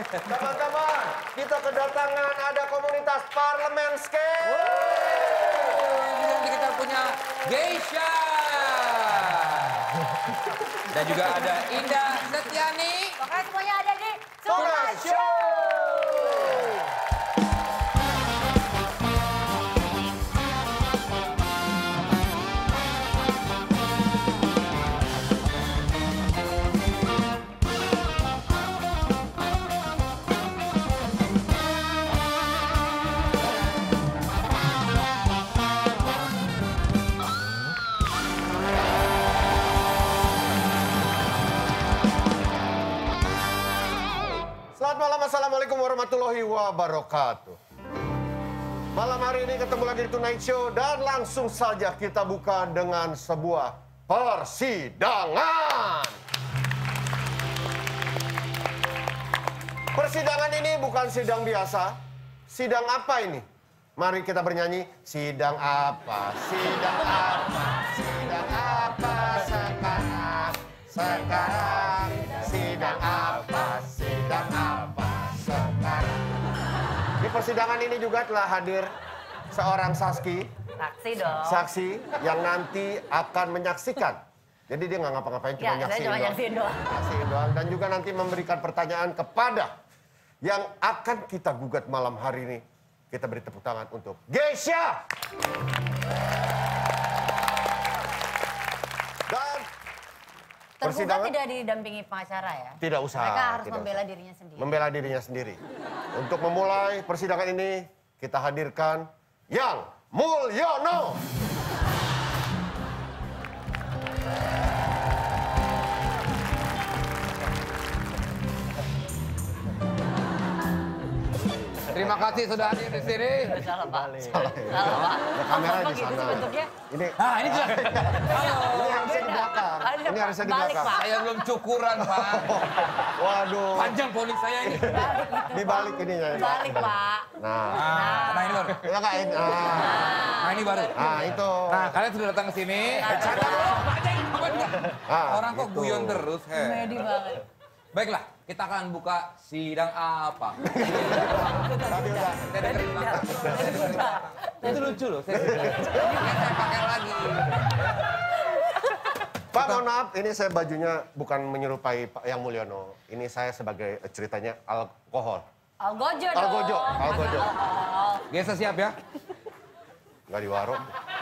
Teman-teman, kita kedatangan ada komunitas parlemenscape. Nanti kita punya Geisha. Dan juga ada Indah Setiani. Pokoknya semuanya ada di Tonight Show. Selamat malam, assalamualaikum warahmatullahi wabarakatuh. Malam hari ini ketemu lagi di Tonight Show dan langsung saja kita buka dengan sebuah persidangan. Persidangan ini bukan sidang biasa. Sidang apa ini? Mari kita bernyanyi. Sidang apa? Sidang apa? Sidang apa sekarang? Sekarang sidang apa? Sidang apa sekarang? Di persidangan ini juga telah hadir seorang saksi yang nanti akan menyaksikan. Jadi dia nggak ngapa-ngapain, cuma nyaksiin doang. Dan juga nanti memberikan pertanyaan kepada yang akan kita gugat malam hari ini. Kita beri tepuk tangan untuk Geisha. Dan Tergugat tidak didampingi pengacara ya? Tidak usah. Mereka harus tidak membela usah. dirinya sendiri. Membela dirinya sendiri. Untuk memulai persidangan ini, kita hadirkan Yang Mulyono. Terima kasih sudah hadir di sini. Salah, Pak. Salah ya. Salah, Pak. Ya, kamera di Begitu sana. sih bentuknya. Ini Nah, ini juga. ini harusnya di belakang. Ini harusnya di Balik, belakang. Pak. Saya belum cukuran, Pak. Waduh. Panjang ponis saya ini. Dibalik ininya. ya. Balik, Pak. Nah. Nah, ini baru. Ya nggak ini. Nah, ini baru. Nah, itu. Nah, kalian sudah datang ke sini. Orang kok gitu. guyon terus, he. Komedi banget. Baiklah, kita akan buka sidang apa? Tadi udah. Saya dengerin belakang. Saya dengerin belakang. Itu lucu loh. Saya pakai lagi. Pak, mohon maaf, ini saya bajunya bukan menyerupai Pak Yang Mulyono. Ini saya sebagai ceritanya alkohol. Algojo dong. Algojo, algojo. Geisha siap ya? Nggak di warung.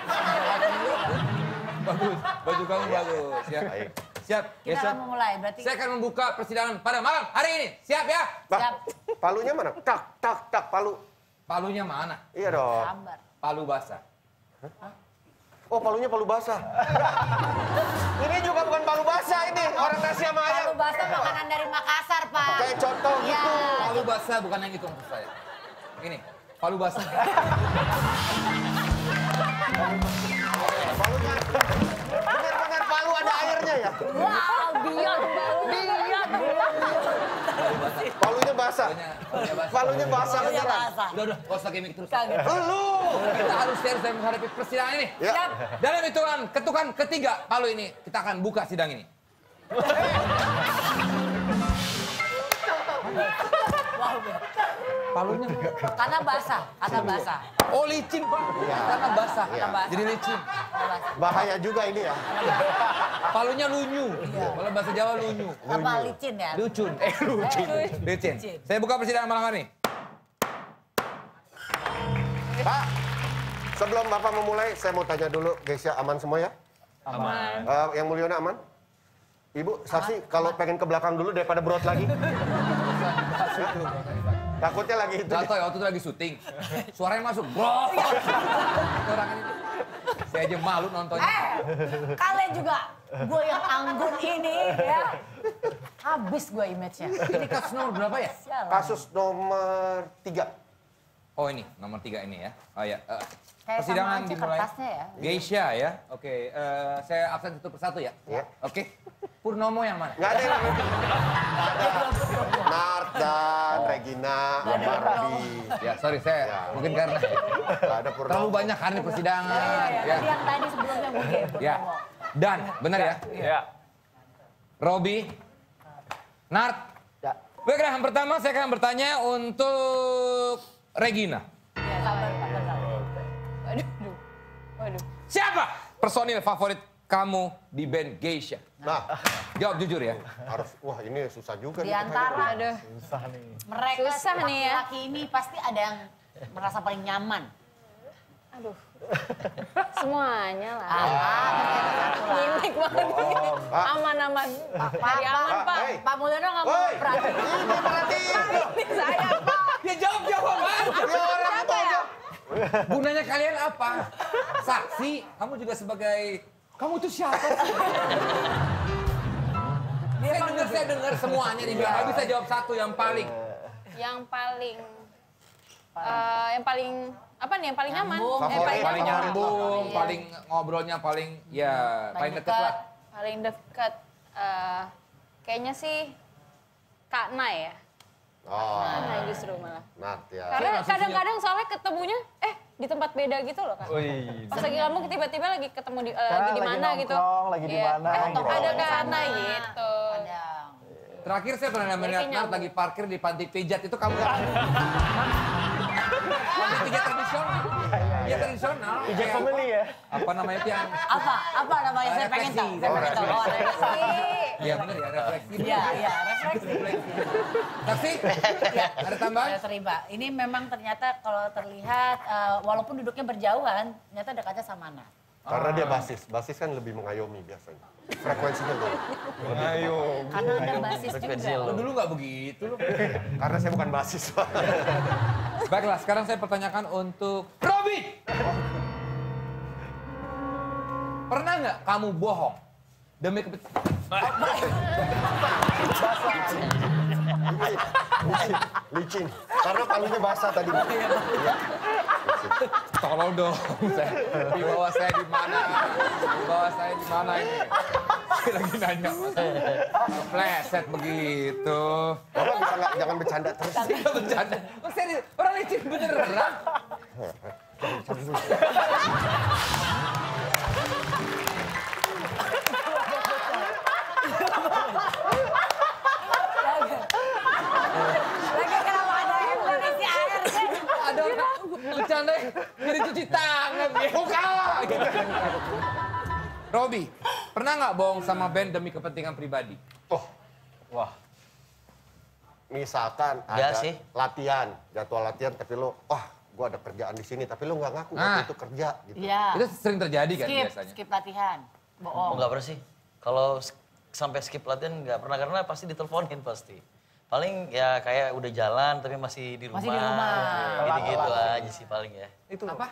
Bagus, baju kamu bagus ya. Baik. Siap, Kita Geisha. akan memulai, berarti Saya akan membuka persidangan pada malam hari ini. Siap ya? Pak, siap. palunya mana? Tak, tak, tak, palu. Palunya mana? Iya dong. Sabar. Palu basah. Oh, palunya palu basah. Ini juga bukan palu basah ini. Orang nasi sama ayam. Palu basah makanan dari Makassar, Pak. Kayak contoh Iya. gitu. Palu basah bukan yang itu maksud saya. Ini, palu basah. Palunya. Benar-benar palu ada airnya ya. Wow, beyond. Palunya basah. Palunya basah. Palunya basah Palunya beneran. basah. Udah, gak usah gimmick terus. Kaget. Lu. Kita harus serius dalam menghadapi persidangan ini. Ya. Siap. Dalam hitungan ketukan ketiga palu ini, kita akan buka sidang ini. Wow, Palunya karena basah, oh licin, Pak. Iya. Karena basah. Iya. Jadi licin. Karena basah. Bahaya juga ini ya. Palunya lunyu. Kalau bahasa Jawa lunyu. Apa licin ya? Lucun. Lucin. Licin. Saya buka persidangan malam hari ini. Pak, sebelum Bapak memulai, saya mau tanya dulu, Geisha aman semua ya? Aman. Yang Mulyono aman? Ibu, saksi kalau pengen ke belakang dulu daripada berot lagi. Takutnya lagi itu. Gak tau ya, waktu itu lagi syuting. Suaranya masuk. Bro. Orang ini. Saya aja malu nontonnya. Kalian juga, gue yang anggun ini ya. Habis gue image-nya. Ini kasus nomor berapa ya? Sialan. Kasus nomor 3. Oh ini, nomor 3 ini ya. Oh ya. Kayak Persidangan sama aja dimulai. kertasnya ya. Geisha ya. Oke, saya absen satu persatu ya. Ya. Oke. Purnomo yang mana? Nggak ada yang Nardan, Regina, Barbie. Ya, sorry saya Ya. mungkin karena Nggak ada terlalu Purnomo. banyak hari persidangan. Iya. Tadi yang tadi sebelumnya mungkin. Ya. Dan benar ya? Ya. Robi, Nart, Ya. Baiklah, yang pertama saya akan bertanya untuk Regina. Ya, sabar, sabar. Waduh. Siapa personil favorit kamu di band Geisha? Nah, Jawab jujur ya. harus, wah ini susah juga. Di nih. antara Aduh. mereka Susah nih ya. laki-laki ini pasti ada yang merasa paling nyaman. Aduh. Semuanya lah. Satu lah. Gimik banget ini. Pak. Aman-aman. Dari aman, Pak, Pak. hey. Pak Mulyono nggak mau Woi, perhatiin. ini perhatiin. Ini saya, Pak. Ya jawab aja. Ya orang apa aja. Gunanya kalian apa? Saksi, kamu juga sebagai... Kamu itu siapa sih? Saya dengar semuanya nih. Nggak bisa jawab satu yang paling. Yang paling... Apa nih yang paling nyaman? Nyambung. Favorit. Paling nyambung, Iya. paling ngobrolnya paling... Ya, paling deket lah. Paling dekat. Kayaknya sih Kak Nay ya. Oh, Kak Nay justru malah. Nat ya. Karena Iya, kadang-kadang soalnya ketemunya di tempat beda gitu loh kan. Pas lagi kamu tiba-tiba lagi ketemu di lagi di mana gitu. lagi di Iya. mana, Atau gitu. ada Kak Nay gitu. Kadang. Terakhir saya pernah melihat Nat lagi parkir di panti pijat itu kamu nggak? Panti pijat tradisional. Iya tradisional. Pijat family ya? Apa namanya itu yang? Apa namanya? Saya pengen tahu. Saya pengen tahu. Oh, refleksi. Iya benar ya refleksi. Iya, iya, refleksi. Saksi? Ya, Ada tambahan? saya terima. Ini memang ternyata kalau terlihat, walaupun duduknya berjauhan, ternyata dekatnya sama Nat. Karena dia basis. Basis kan lebih mengayomi biasanya. Frekuensinya tuh. Karena ada basis juga. Lo dulu nggak begitu lo. Karena saya bukan basis. Baiklah, sekarang saya pertanyakan untuk Robby. Pernah nggak kamu bohong demi Licin. Karena palunya basah tadi. Iya. Tolong dong, di bawah saya di mana? Di bawah saya di mana ini? Saya lagi nanya mas. Pleset begitu. Bapak bisa nggak jangan bercanda terus. Saya bercanda. Oh, serius, orang licin beneran. Lagi kenapa ada ember isi air sih? Ada orang bercanda jadi cuci tangan. Buka! Robby, pernah nggak bohong sama band demi kepentingan pribadi? Oh, Wah, misalkan Ya ada sih. latihan, jadwal latihan, tapi lo, wah, gua ada kerjaan di sini, tapi lo nggak ngaku waktu Ah. itu kerja, gitu. Iya. Itu sering terjadi kan Skip, biasanya? skip latihan. Oh, Bohong. nggak pernah sih. Kalau sampai skip latihan nggak pernah karena pasti diteleponin pasti. Paling ya kayak udah jalan tapi masih di rumah. Masih di rumah. Gitu-gitu aja sih paling ya. itu Apa?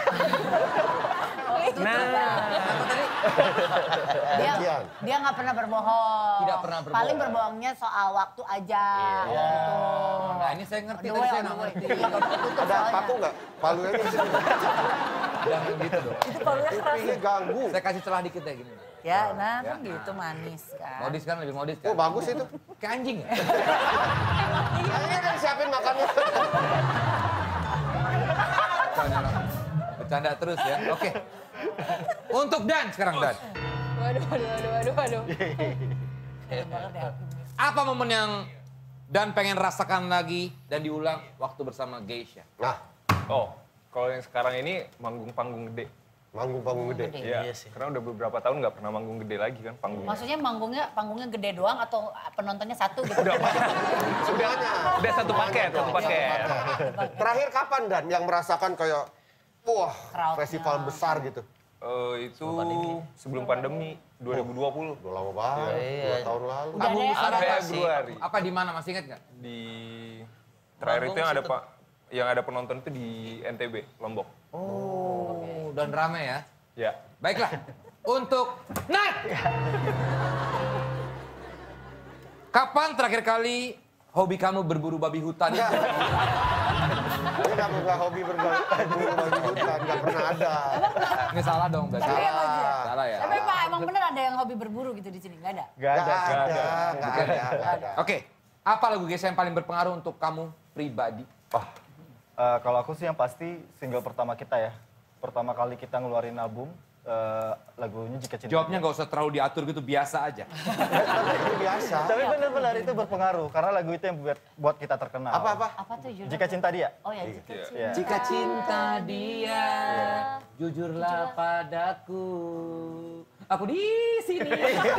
Dia Latihan. dia nggak pernah berbohong. Tidak pernah berbohong. Paling berbohongnya soal waktu aja. Iya. Gitu. Nah ini saya ngerti, On the tadi way, saya on nggak the way. ngerti. Iya, nggak tutup Ada soalnya. paku nggak? Palunya di sini. Jangan gitu dong. Itu palunya keras. Ini ganggu. Saya kasih celah dikit ya gini. Ya, nah kan gitu manis kan. Modis kan lebih modis kan? Oh, bagus itu. Kayak anjing ya? Kayaknya kan siapin makannya. Bercanda lah. Bercanda terus ya. Oke. Untuk Dan sekarang Dan. Waduh. Apa momen yang Dan pengen rasakan lagi dan diulang waktu bersama Geisha? Nah, Oh, kalau yang sekarang ini manggung-panggung gede. manggung-panggung gede. Gede. Iya, Iya sih. karena udah beberapa tahun nggak pernah manggung gede lagi kan panggungnya. Maksudnya panggungnya gede doang atau penontonnya satu gitu? Semuanya. Udah satu paket, satu paket. Terakhir kapan Dan yang merasakan kayak, wah, Crowd-nya. festival besar gitu? Itu sebelum pandemi 2020 Udah lama banget, Iya. 2 tahun lalu. Udah ada yang ada Februari. Apa di mana masih ingat nggak? Di terakhir itu yang ada situ. Pak, yang ada penonton itu di NTB, Lombok. Oh, dan rame ya. Ya. Baiklah. Untuk Nat. Kapan terakhir kali hobi kamu berburu babi hutan? Enggak. Ini nggak hobi berburu babi hutan, nggak pernah ada. Ini salah dong berarti. Salah ya. Tapi Pak, emang bener ada yang hobi berburu gitu di sini? Nggak ada? Nggak ada. Nggak ada. Oke. Apa lagu Geisha yang paling berpengaruh untuk kamu pribadi? Kalau aku sih yang pasti single pertama kita ya. Pertama kali kita ngeluarin album lagunya Jika Cinta. Jawabnya nggak usah terlalu diatur gitu, biasa aja. Itu biasa. Tapi benar-benar itu berpengaruh karena lagu itu yang buat kita terkenal. Apa? Apa tuh judulnya? Jika Cinta Dia. Oh ya, jika cinta. Iya. Jika cinta dia, jujurlah padaku. Aku di sini.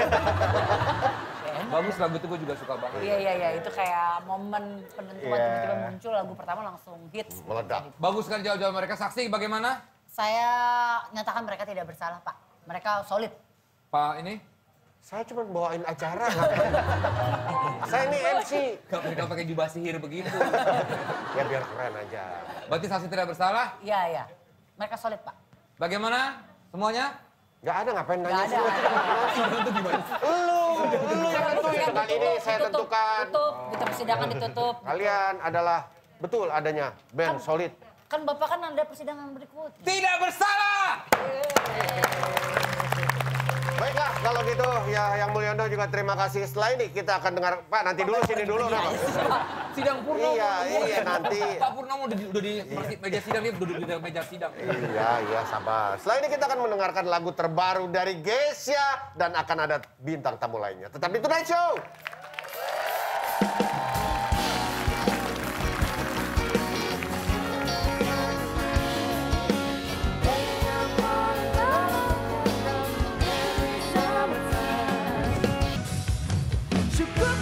Bagus lagu itu, gue juga suka banget. Iya, itu kayak momen penentuan Iya. tiba-tiba muncul lagu pertama langsung hits. Meledak. Bagus kan jawab-jawab mereka. Saksi bagaimana? Saya nyatakan mereka tidak bersalah, Pak. Mereka solid. Pak ini? Saya cuma bawain acara. Saya ini MC. Gak mereka pakai jubah sihir begitu. Ya biar keren aja. Berarti saksi tidak bersalah? Iya. Mereka solid, Pak. Bagaimana semuanya? Gak ada, ngapain nanya Gak ada. sih? Lu yang tentuin. Kali ini saya tentukan. Tutup, gitu persidangan ditutup. Kalian adalah betul adanya band solid. Kan Bapak kan ada persidangan berikutnya. Tidak bersalah! Baiklah, kalau gitu ya yang Mulyono juga terima kasih. Setelah ini kita akan dengar, Pak nanti dulu sini dulu. Pak. Sidang Purnomo. Iya nanti. Pak Purnomo udah di meja sidang, dia duduk di meja sidang. Iya sabar. Setelah ini kita akan mendengarkan lagu terbaru dari Geisha dan akan ada bintang tamu lainnya. Tetap di Tonight Show. Cukup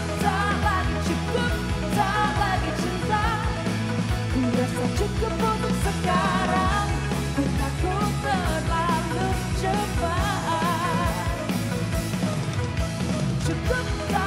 tak lagi cinta. Ku rasa cukup untuk sekarang. Ku takut terlalu cepat. Cukup tak